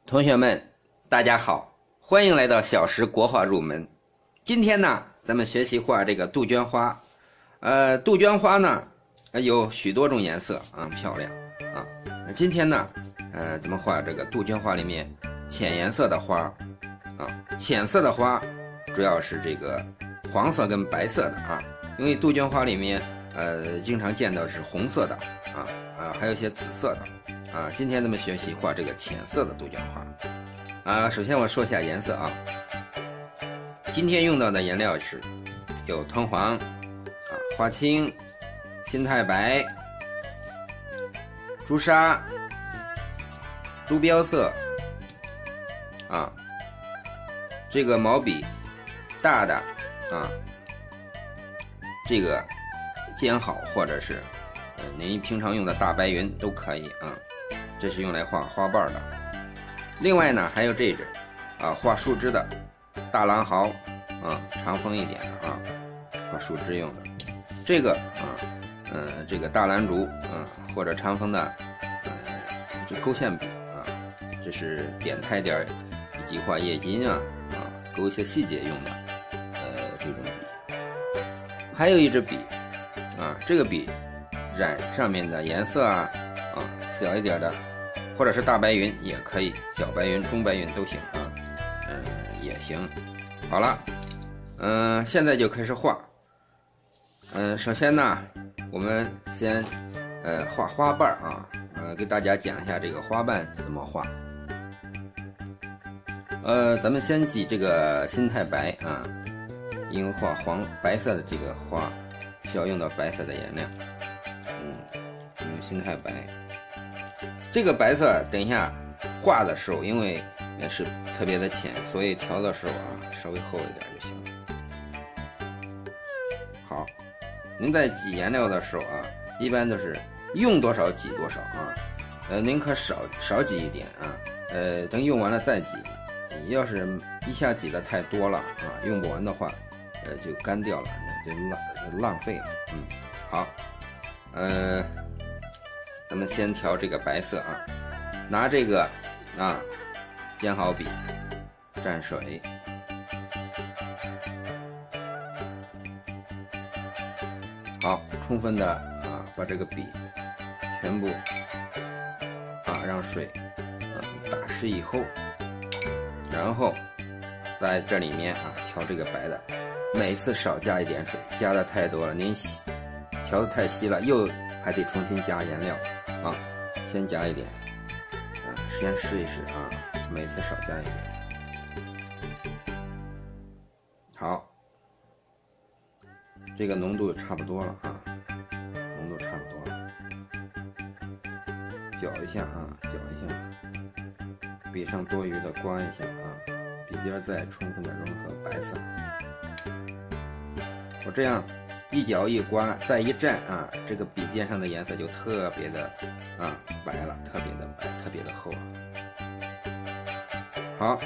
同学们，大家好，欢迎来到小时国画入门。今天呢，咱们学习画这个杜鹃花。杜鹃花呢，有许多种颜色啊，漂亮啊。今天呢，咱们画这个杜鹃花里面浅颜色的花啊。浅色的花主要是这个黄色跟白色的啊，因为杜鹃花里面经常见到是红色的还有一些紫色的。今天咱们学习画这个浅色的杜鹃花。首先我说一下颜色啊。今天用到的颜料是有豚黄花青、新太白、朱砂、朱标色这个毛笔大的这个尖好，或者是您平常用的大白云都可以这是用来画花瓣的。另外呢，还有这支画树枝的大狼毫长锋一点的画树枝用的。这个这个大蓝竹或者长锋的这勾线笔这是点太点以及画叶金勾一些细节用的这种笔。还有一支笔这个笔染上面的颜色小一点的，或者是大白云也可以，小白云、中白云都行也行。好了，现在就开始画。首先呢，我们先画花瓣给大家讲一下这个花瓣怎么画。咱们先挤这个新太白因为画白色的这个花需要用到白色的颜料，用新太白。这个白色等一下画的时候，因为也是特别的浅，所以调的时候稍微厚一点就行了。好，您在挤颜料的时候一般都是用多少挤多少您可少挤一点等用完了再挤。你要是一下挤的太多了用不完的话就干掉了，就浪费了。好，咱们先调这个白色拿这个尖毫笔蘸水，好，充分的把这个笔全部让水打湿以后，然后在这里面调这个白的，每次少加一点水，加的太多了您调的太稀了又还得重新加颜料先加一点先试一试每次少加一点。好，这个浓度差不多了浓度差不多了，搅一下搅一下，笔上多余的刮一下笔尖再充分的融合白色。我这样一搅一刮再一蘸这个笔尖上的颜色就特别的白了，特别的白，特别的厚了。好，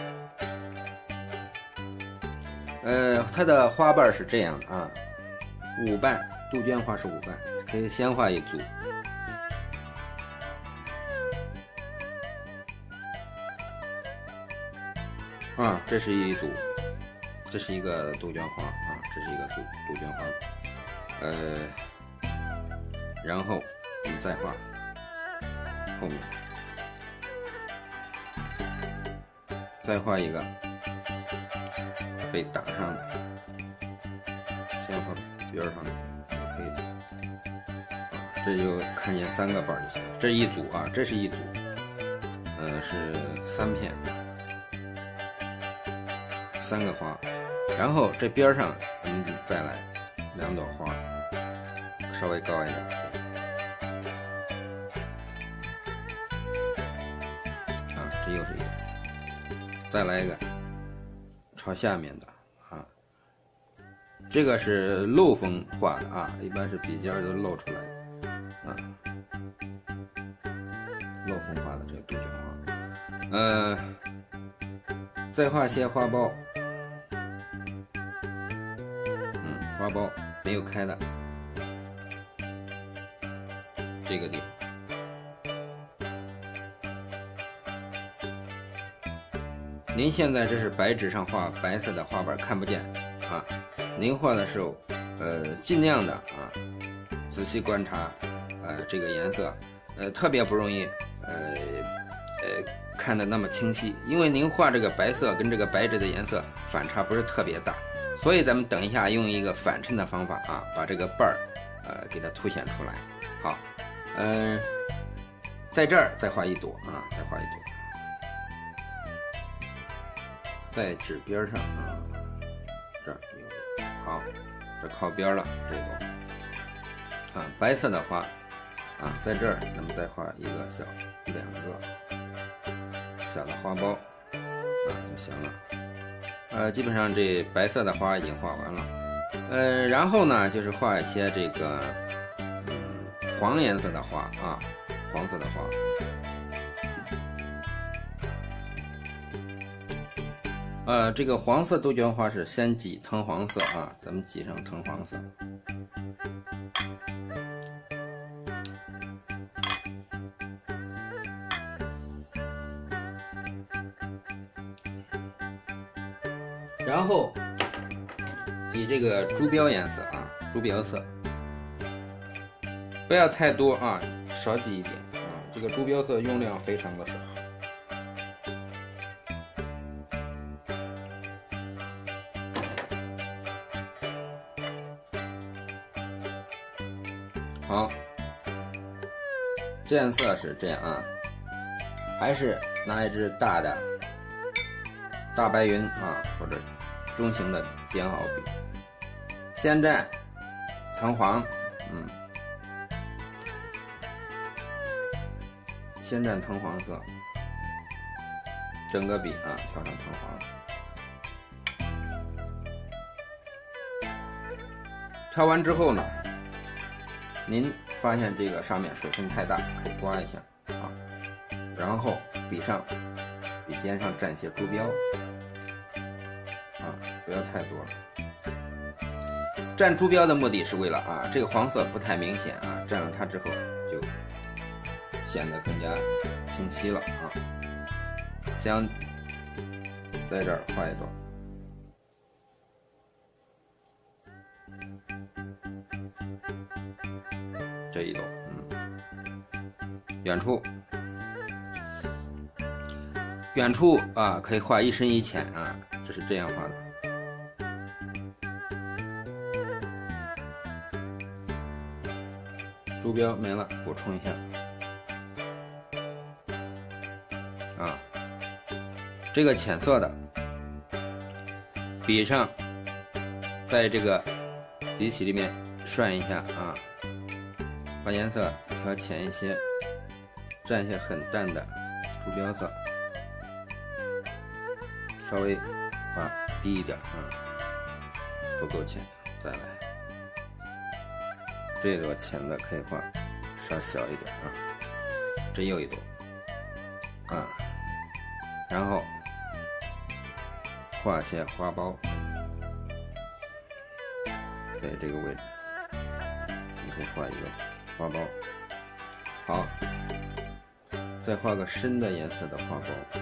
它的花瓣是这样的5瓣，杜鹃花是5瓣，可以先画一组。这是一组，这是一个杜鹃花这是一个杜鹃花。然后我们再画后面，再画一个被打上的，先画边上的也可以这就看见3个瓣就行了。这一组这是一组，是3片，3个花，然后这边上我们再来2朵花，稍微高一点。这又是一个，再来一个朝下面的这个是漏锋画的一般是笔尖都露出来的漏锋画的这个杜鹃花。再画些花苞，花苞没有开的这个地方， 您现在这是白纸上画白色的花瓣，看不见啊。您画的时候，尽量的啊，仔细观察，这个颜色，特别不容易，看得那么清晰，因为您画这个白色跟这个白纸的颜色反差不是特别大，所以咱们等一下用一个反衬的方法啊，把这个瓣儿，给它凸显出来。好，在这儿再画一朵啊，再画一朵。在纸边上啊，这儿有，好，这靠边了这朵啊，白色的花啊，在这儿咱们再画一个2个小的花苞啊就行了。基本上这白色的花已经画完了。然后呢就是画一些这个黄颜色的花啊，黄色的花。这个黄色杜鹃花是先挤藤黄色啊，咱们挤上藤黄色。然后挤这个珠标颜色啊，珠标色，不要太多啊，少挤一点啊，这个珠标色用量非常的少。好，渐色是这样啊，还是拿一支大的大白云啊，或者中型的尖毫笔，先蘸藤黄，先蘸藤黄色，整个笔啊调成藤黄。调完之后呢，您发现这个上面水分太大，可以刮一下啊，然后笔尖上蘸些珠标啊，不要太多了。蘸珠标的目的是为了啊，这个黄色不太明显啊，蘸了它之后就显得更加清晰了啊。先在这儿画一朵。这一朵，远处啊，可以画一深一浅啊，这是这样画的。珠标没了，补充一下啊。这个浅色的，笔上在这个笔起里面涮一下啊。把颜色调浅一些，蘸一些很淡的珠标色，稍微画低一点啊，不够浅，再来。这朵浅的可以画稍小一点啊，这又一朵啊，然后画些花苞，在这个位置，你可以画一个花苞，好，再画个深的颜色的花苞，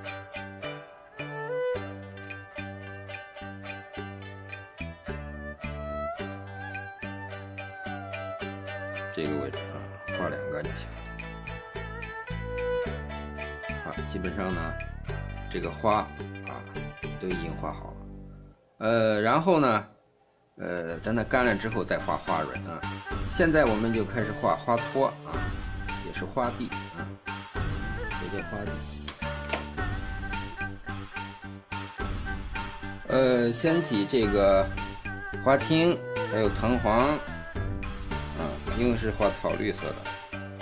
这个位置啊，画2个就行。好，基本上呢，这个花啊都已经画好了。然后呢，等它干了之后再画花蕊啊。现在我们就开始画花托啊，也是花蒂啊，也叫花蒂。先挤这个花青，还有藤黄啊，因为是画草绿色的，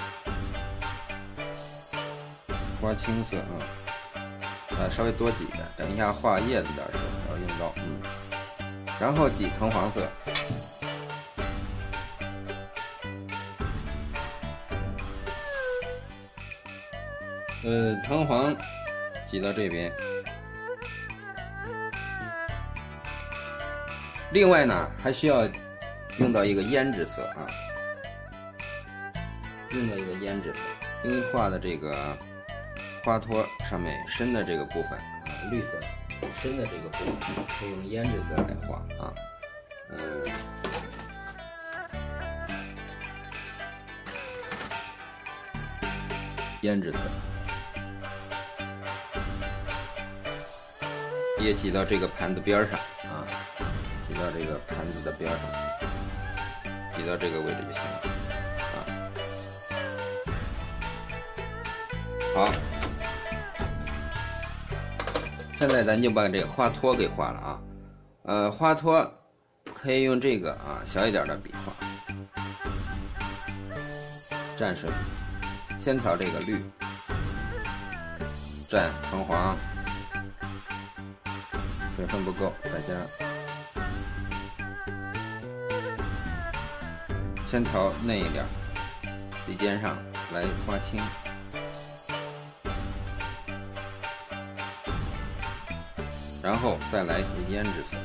花青色啊，稍微多挤一点，等一下画叶子的时候要用到，然后挤藤黄色。藤黄挤到这边。另外呢，还需要用到一个胭脂色啊，用到一个胭脂色，因为画的这个花托上面深的这个部分啊， 绿色深的这个部分，可以用胭脂色来画啊。胭脂色也挤到这个盘子边上啊，挤到这个盘子的边上，挤到这个位置就行了啊。好，现在咱就把这个花托给画了啊。花托可以用这个啊小一点的笔画，蘸水，先调这个绿，蘸橙黄，水分不够再加，先调嫩一点，笔尖上来画青，然后再来一些胭脂色，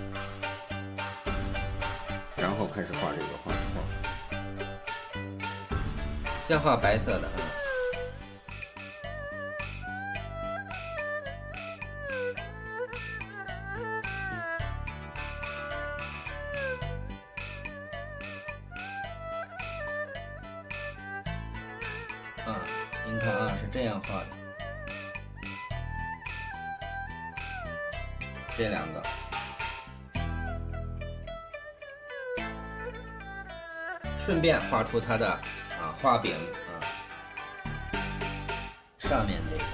然后开始画这个花托。先画白色的您看啊，是这样画的，这两个，顺便画出它的花柄上面这个，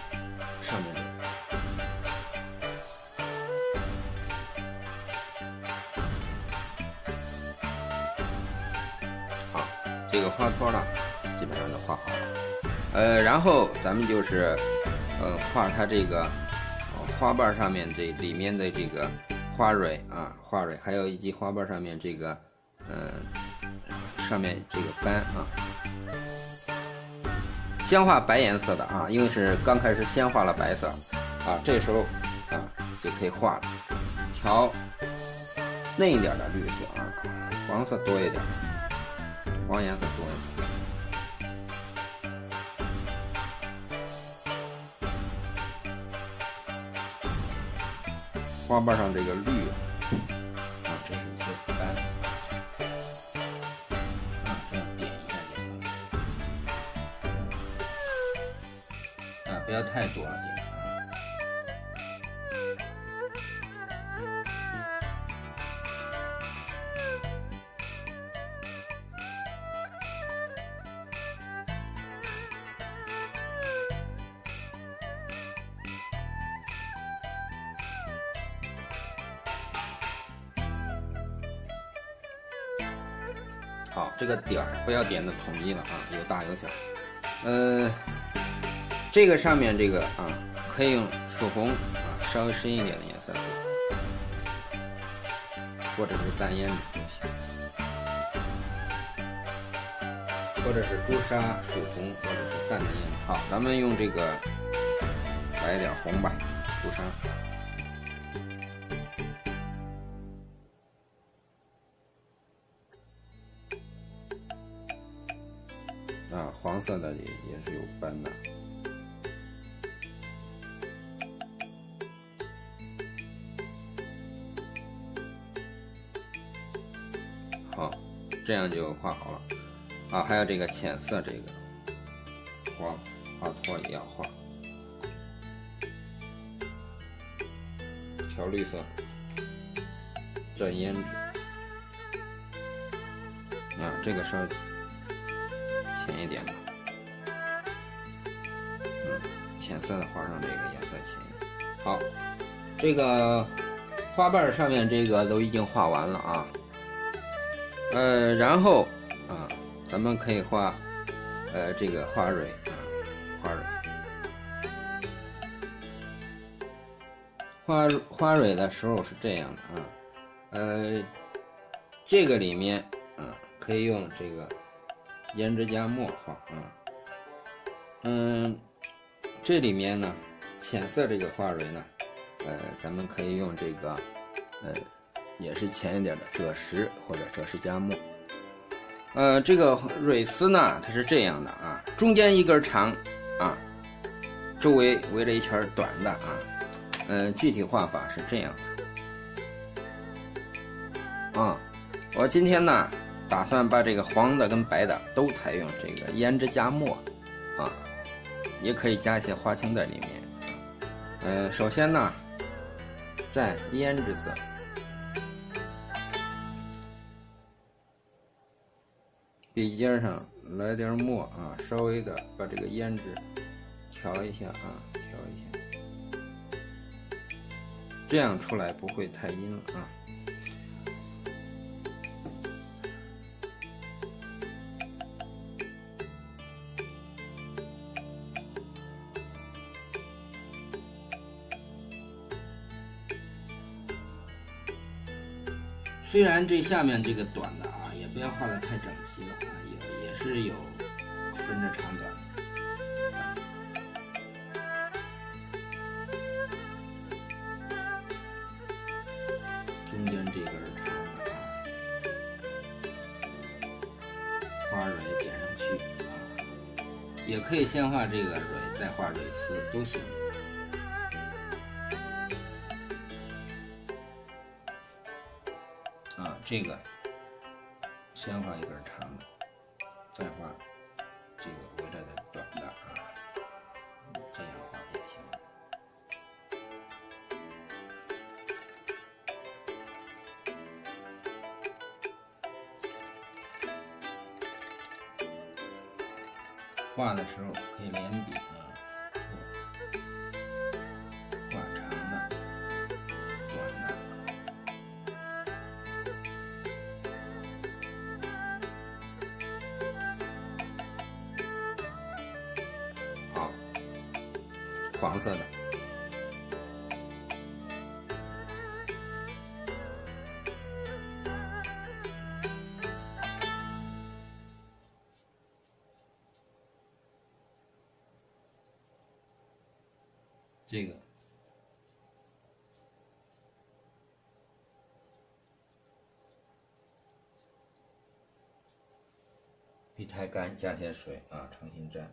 好，这个花托呢，基本上都画好了。然后咱们就是画它这个花瓣上面这里面的这个花蕊花蕊，还有以及花瓣上面这个上面这个斑先画白颜色的因为是刚开始先画了白色这时候就可以画了，调嫩一点的绿色黄色多一点，黄颜色多一点。花瓣上这个绿这是一些斑这样点一下就行了不要太多点好，这个点儿不要点的统一了有大有小。这个上面这个可以用曙红稍微深一点的颜色，或者是淡烟都行，或者是朱砂、曙红，或者是淡的烟。好，咱们用这个来一点红吧，朱砂。黄色的也是有斑的。好，这样就画好了还有这个浅色这个花托也要画，调绿色，蘸胭脂这个稍微浅一点的，浅色的画上这个颜色浅一点。好，这个花瓣上面这个都已经画完了然后咱们可以画这个花蕊花蕊的时候是这样的这个里面可以用这个胭脂加墨画这里面呢浅色这个花蕊呢咱们可以用这个也是浅一点的赭石或者赭石加墨。这个蕊丝呢它是这样的中间一根长周围围着一圈短的具体画法是这样的啊。我今天呢，打算把这个黄的跟白的都采用这个胭脂加墨啊，也可以加一些花青在里面。首先呢，蘸胭脂色，笔尖上来点墨啊，稍微的把这个胭脂调一下啊，调一下，这样出来不会太阴了啊。虽然这下面这个短的啊，也不要画的太整齐了啊，也是有分着长短的。中间这根长的啊，花蕊点上去啊，也可以先画这个蕊，再画蕊丝都行。啊，这个先画一根长的，再画这个围着的短的啊，这样画也行。画的时候可以连笔啊，画长的、短的。好，黄色的。这个笔太干，加些水啊，重新蘸。